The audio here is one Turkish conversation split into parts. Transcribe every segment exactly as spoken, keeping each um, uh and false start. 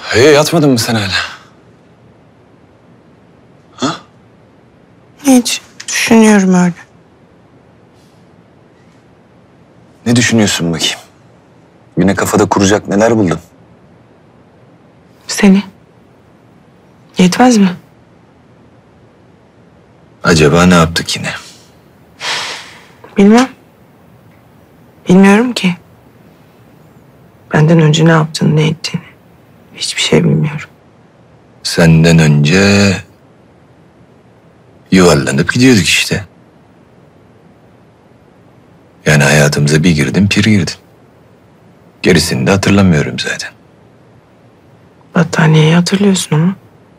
Hey, yatmadın mı sen hala? Ha? Hiç. Düşünüyorum öyle. Ne düşünüyorsun bakayım? Yine kafada kuracak neler buldun? Seni. Yetmez mi? Acaba ne yaptık yine? Bilmem. Bilmiyorum ki. Benden önce ne yaptığını, ne ettiğini. Hiçbir şey bilmiyorum. Senden önce yuvarlanıp gidiyorduk işte. Yani hayatımıza bir girdin, pir girdin. Gerisini de hatırlamıyorum zaten. Battaniyeyi hatırlıyorsun ama.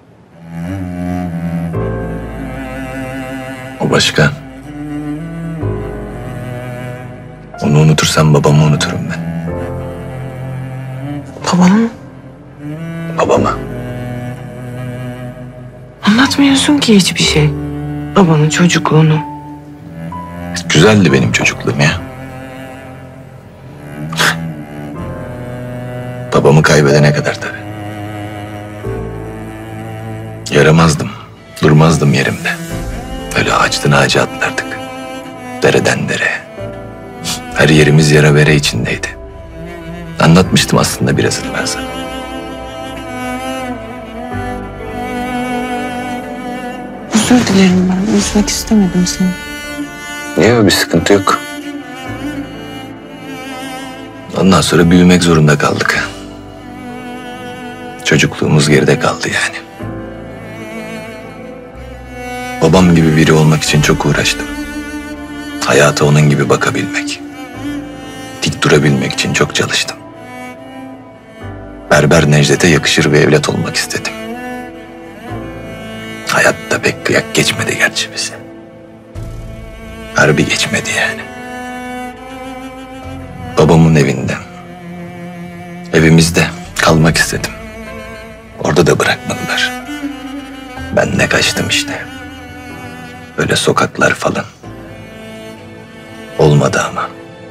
O başka. Onu unutursam babamı unuturum ben. Babanı mı? Babama. Anlatmıyorsun ki hiçbir şey. Babanın çocukluğunu. Güzeldi benim çocukluğum ya. Babamı kaybedene kadar tabii. Yaramazdım. Durmazdım yerimde. Öyle ağaçtan ağaca atlardık. Dereden dereye. Her yerimiz yara bere içindeydi. Anlatmıştım aslında birazını ben sana. Özür dilerim ben. Üzmek istemedim seni. Yok, bir sıkıntı yok. Ondan sonra büyümek zorunda kaldık. Çocukluğumuz geride kaldı yani. Babam gibi biri olmak için çok uğraştım. Hayata onun gibi bakabilmek, dik durabilmek için çok çalıştım. Berber Necdet'e yakışır bir evlat olmak istedim. Hayatta pek kıyak geçmedi gerçi bize. Harbi geçmedi yani. Babamın evinde, evimizde kalmak istedim. Orada da bırakmadılar. Ben de kaçtım işte. Böyle sokaklar falan. Olmadı ama.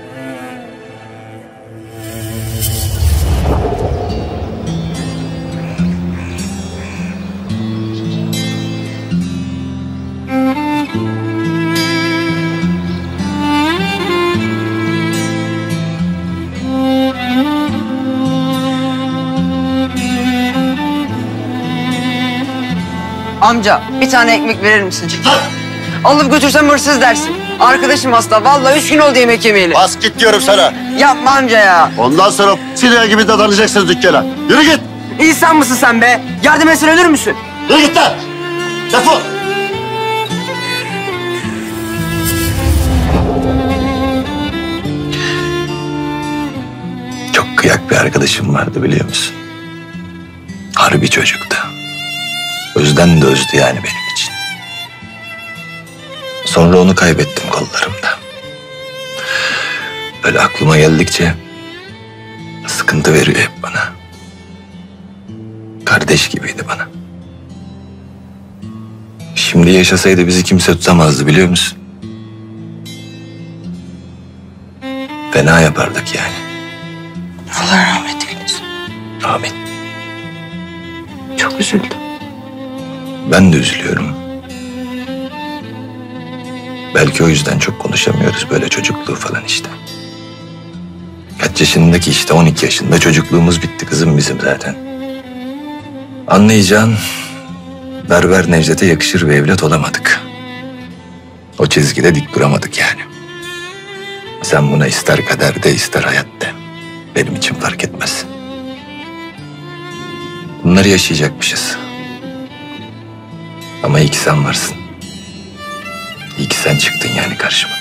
Amca bir tane ekmek verir misin? Alıp götürsem hırsız dersin. Arkadaşım hasta. Vallahi üç gün oldu yemek yemeyeli. Bas git diyorum sana. Yapma amca ya. Ondan sonra silah gibi dadanacaksınız dükkana. Yürü git. İnsan mısın sen be? Yardım etsen ölür müsün? Yürü git lan. Defol. Çok kıyak bir arkadaşım vardı biliyor musun? Harbi çocuktu. Özden de özdü yani benim için. Sonra onu kaybettim kollarımda. Böyle aklıma geldikçe sıkıntı veriyor hep bana. Kardeş gibiydi bana. Şimdi yaşasaydı bizi kimse tutamazdı biliyor musun? Fena yapardık yani. Allah rahmet eylesin. Amin. Çok üzüldüm. Ben de üzülüyorum. Belki o yüzden çok konuşamıyoruz böyle çocukluğu falan işte. Kaç yaşındaki işte on iki yaşında çocukluğumuz bitti kızım bizim zaten. Anlayacağın Berber Necdet'e yakışır bir evlat olamadık. O çizgide dik duramadık yani. Sen buna ister kaderde ister hayatta. Benim için fark etmez. Bunları yaşayacakmışız. Ama iyi ki sen varsın. İyi ki sen çıktın yani karşıma.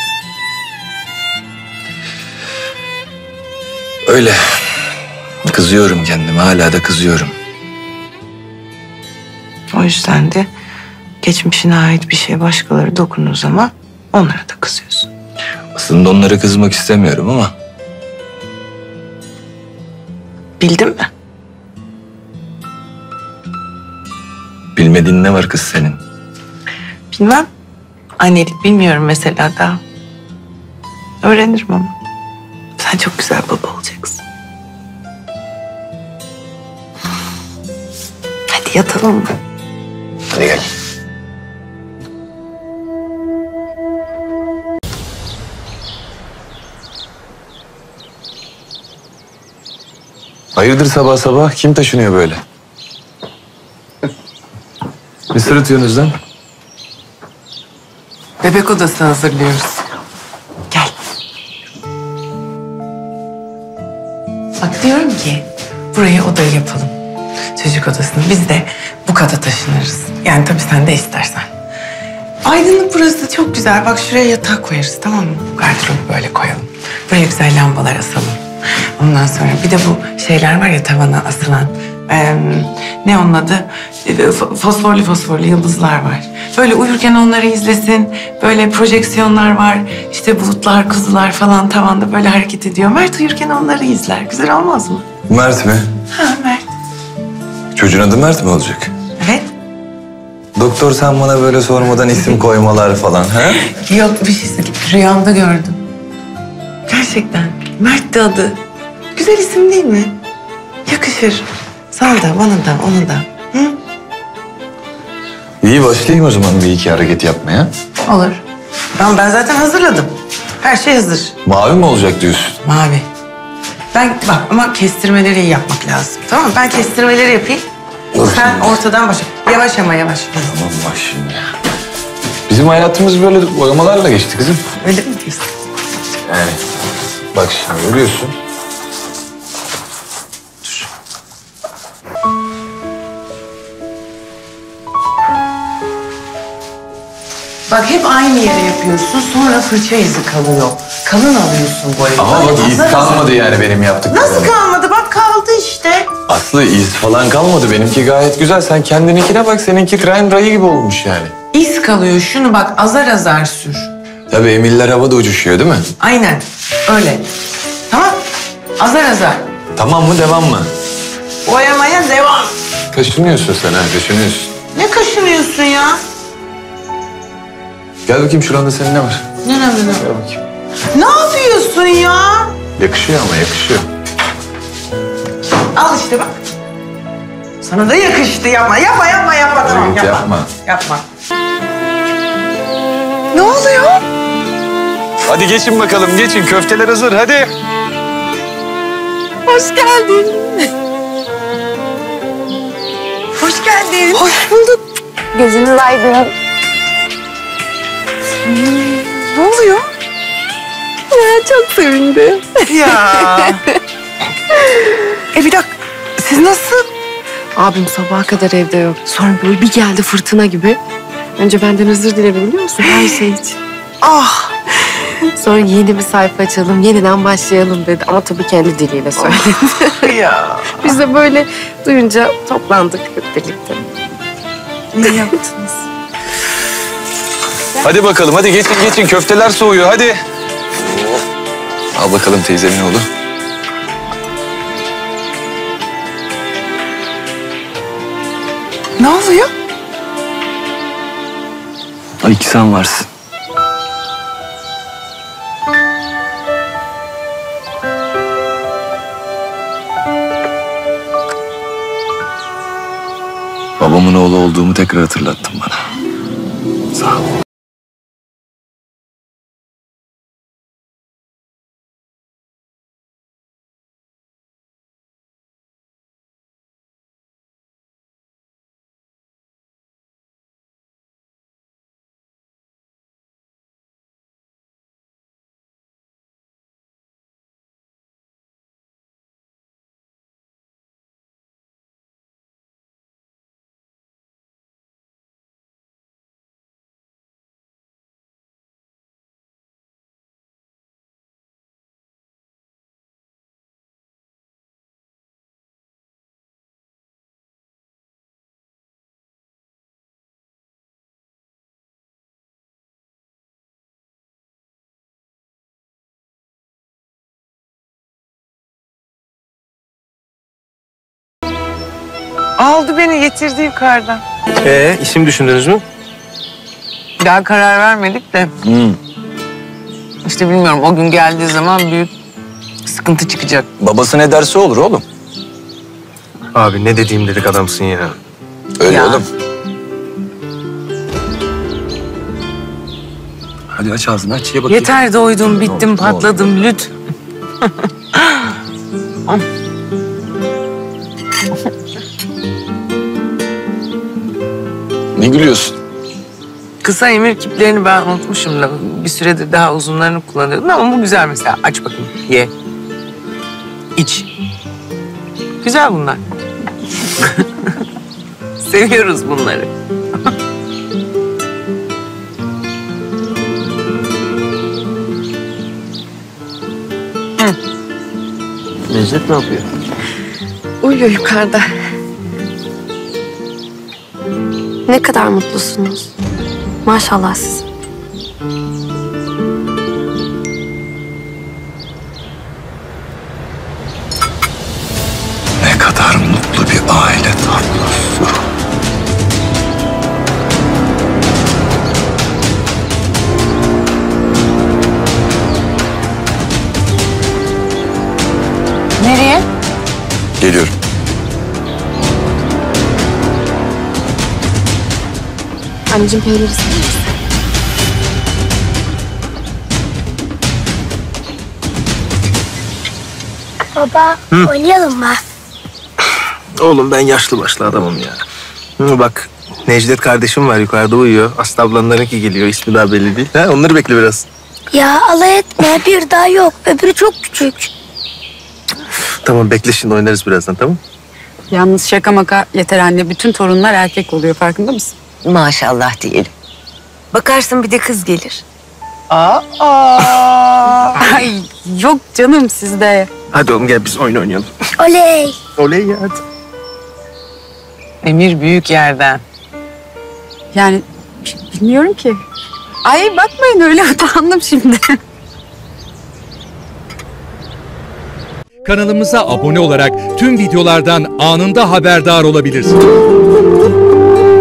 Öyle. Kızıyorum kendime, hala da kızıyorum. O yüzden de geçmişine ait bir şey başkaları dokunduğu zaman onlara da kızıyorsun. Aslında onlara kızmak istemiyorum ama... Bildin mi? Bilmediğin ne var kız senin? Bilmem. Annelik bilmiyorum mesela daha. Öğrenirim ama. Sen çok güzel baba olacaksın. Hadi yatalım mı? Hadi gel. Hayırdır sabah sabah? Kim taşınıyor böyle? Ne sırıtıyorsunuz lan? Bebek odası hazırlıyoruz. Gel. Bak diyorum ki buraya oda yapalım. Çocuk odasını. Biz de bu kata taşınırız. Yani tabii sen de istersen. Aydınlık burası çok güzel. Bak şuraya yatak koyarız, tamam mı? Gardırobu böyle koyalım. Buraya güzel lambalar asalım. Ondan sonra bir de bu şeyler var ya tavana asılan. Ee, ne onun adı? Ee, Fosforlu fosforlu yıldızlar var. Böyle uyurken onları izlesin. Böyle projeksiyonlar var. İşte bulutlar, kuzular falan tavanda böyle hareket ediyor. Mert uyurken onları izler. Güzel olmaz mı? Mert mi? Ha Mert. Çocuğun adı Mert mi olacak? Evet. Doktor sen bana böyle sormadan isim koymalar falan ha? Yok bir şey söyleyeyim. Rüyamda gördüm. Gerçekten. Mert de adı. Güzel isim değil mi? Yakışır. Sana da, bana da, ona da. Hı? İyi başlayayım o zaman bir iki hareket yapmaya. Olur. Tamam ben zaten hazırladım. Her şey hazır. Mavi mi olacak diyorsun? Mavi. Ben bak ama kestirmeleri iyi yapmak lazım. Tamam mı? Ben kestirmeleri yapayım. Dur Sen şimdi. ortadan başla. Yavaş ama yavaş. Tamam bak şimdi. Bizim hayatımız böyle boyamalarla geçti kızım. Öyle mi diyorsun? Yani bak şimdi görüyorsun. Dur. Bak hep aynı yere yapıyorsun. Sonra fırça izi kalıyor. Kalın alıyorsun boyayı. Ama bak iz Azar azar. kalmadı yani benim yaptıklarım. Nasıl kalmadı? Bak kaldı işte. Aslı iz falan kalmadı. Benimki gayet güzel. Sen kendininkine bak. Seninki tren rayı gibi olmuş yani. İz kalıyor. Şunu bak azar azar sür. Tabii emiller havada uçuşuyor değil mi? Aynen. Öyle. Tamam. Azar azar. Tamam mı devam mı? Boyamaya devam. Kaşınıyorsun sen ha kaşınıyorsun. Ne kaşınıyorsun ya? Gel bakayım şuranda senin ne var? Ne ne ne? Gel bakayım. Ne yapıyorsun ya? Yakışıyor ama yakışıyor. Al işte bak. Sana da yakıştı yapma. Yapma yapma yapma. Tamam, Evet, yapma. yapma. Yapma. Ne oluyor? Hadi geçin bakalım geçin. Köfteler hazır hadi. Hoş geldin. Hoş geldin. Hoş bulduk. Gözünüz aydın. Ne oluyor? Ya, çok sevindim. Ya. e bir dakika. Siz nasıl? Abim sabaha kadar evde yok. Sonra böyle bir geldi fırtına gibi. Önce benden özür diledi biliyor musun? Her şey için. Ah. Sonra yeni bir sayfa açalım, yeniden başlayalım dedi. Ama tabii kendi diliyle söyledi. Ya. Biz de böyle duyunca toplandık hep birlikte. Ne yaptınız? Hadi bakalım hadi geçin geçin. Köfteler soğuyor hadi. Al bakalım teyzemin oğlu. Ne oluyor? Ay ki sen varsın. Babamın oğlu olduğumu tekrar hatırlattın bana. Sağ ol. Aldı beni getirdi yukarıdan. Ee, isim düşündünüz mü? Daha karar vermedik de. Hmm. İşte bilmiyorum o gün geldiği zaman büyük sıkıntı çıkacak. Babası ne derse olur oğlum. Abi ne dediğim dedik adamsın ya. Öyle Ya. oğlum. Hadi aç ağzını aç ye bakayım. Yeter doydum, bittim, Ne oldu, ne oldu? patladım lüt. Ne gülüyorsun? Kısa emir kiplerini ben unutmuşum da bir süredir daha uzunlarını kullanıyordum ama bu güzel mesela. Aç bakayım, ye. İç. Güzel bunlar. Seviyoruz bunları. Necdet ne yapıyor? Uyuyor yukarıda. Ne kadar mutlusunuz. Maşallah siz. Ne kadar mutlu bir aile tablosu. Nereye? Geliyorum. Anneciğim peyniri sever misin? Baba, oynayalım mı? Oğlum ben yaşlı başlı adamım ya. Hı, bak Necdet kardeşim var yukarıda uyuyor. Aslı ablanlarınki geliyor. İsmi daha belli değil. Ha, onları bekle biraz. Ya alay etme, bir daha yok. Öbürü çok küçük. Tamam bekle şimdi oynarız birazdan tamam. Yalnız şaka maka yeter anne. Bütün torunlar erkek oluyor farkında mısın? Maşallah diyelim. Bakarsın bir de kız gelir. Ay yok canım sizde. Hadi oğlum gel biz oyun oynayalım. Oley! Oley ya hadi. Emir büyük yerden. Yani bilmiyorum ki. Ay bakmayın öyle utandım şimdi. Kanalımıza abone olarak tüm videolardan anında haberdar olabilirsiniz.